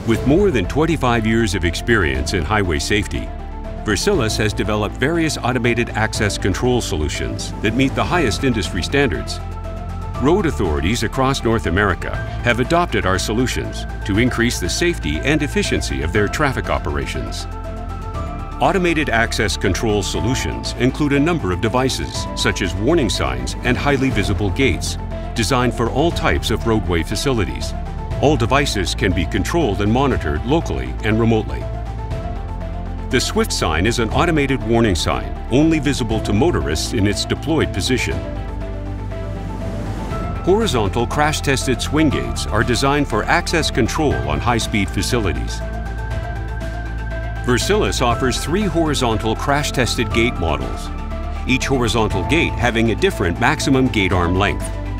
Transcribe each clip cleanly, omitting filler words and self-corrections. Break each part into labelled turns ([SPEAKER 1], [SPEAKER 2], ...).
[SPEAKER 1] With more than 25 years of experience in highway safety, Versilis has developed various automated access control solutions that meet the highest industry standards. Road authorities across North America have adopted our solutions to increase the safety and efficiency of their traffic operations. Automated access control solutions include a number of devices, such as warning signs and highly visible gates, designed for all types of roadway facilities. All devices can be controlled and monitored locally and remotely. The Swift sign is an automated warning sign, only visible to motorists in its deployed position. Horizontal crash-tested swing gates are designed for access control on high-speed facilities. Versilis offers 3 horizontal crash-tested gate models, each horizontal gate having a different maximum gate arm length.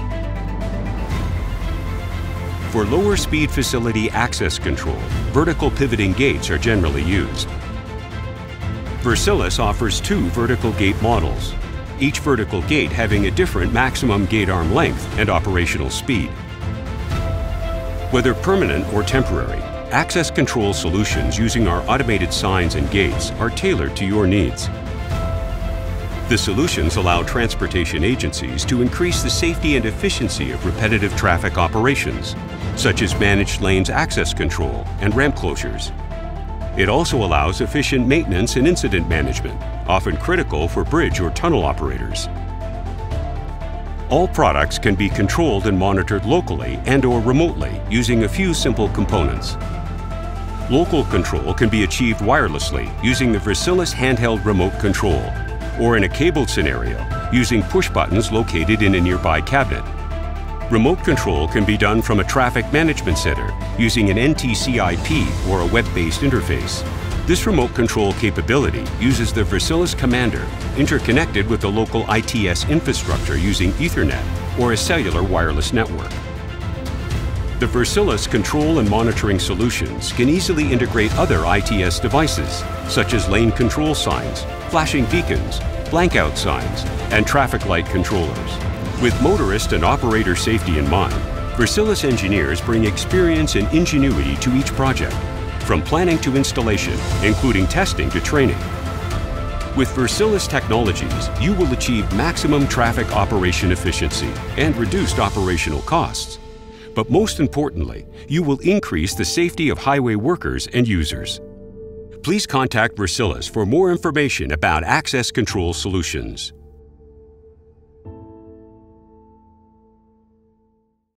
[SPEAKER 1] For lower speed facility access control, vertical pivoting gates are generally used. Versilis offers 2 vertical gate models, each vertical gate having a different maximum gate arm length and operational speed. Whether permanent or temporary, access control solutions using our automated signs and gates are tailored to your needs. The solutions allow transportation agencies to increase the safety and efficiency of repetitive traffic operations, such as managed lanes access control and ramp closures. It also allows efficient maintenance and incident management, often critical for bridge or tunnel operators. All products can be controlled and monitored locally and/or remotely using a few simple components. Local control can be achieved wirelessly using the Versilis handheld remote control, or in a cabled scenario, using push buttons located in a nearby cabinet. Remote control can be done from a traffic management center using an NTCIP or a web-based interface. This remote control capability uses the Versilis Commander interconnected with the local ITS infrastructure using Ethernet or a cellular wireless network. The Versilis control and monitoring solutions can easily integrate other ITS devices, such as lane control signs, flashing beacons, blankout signs, and traffic light controllers. With motorist and operator safety in mind, Versilis engineers bring experience and ingenuity to each project, from planning to installation, including testing to training. With Versilis technologies, you will achieve maximum traffic operation efficiency and reduced operational costs. But most importantly, you will increase the safety of highway workers and users. Please contact Versilis for more information about access control solutions.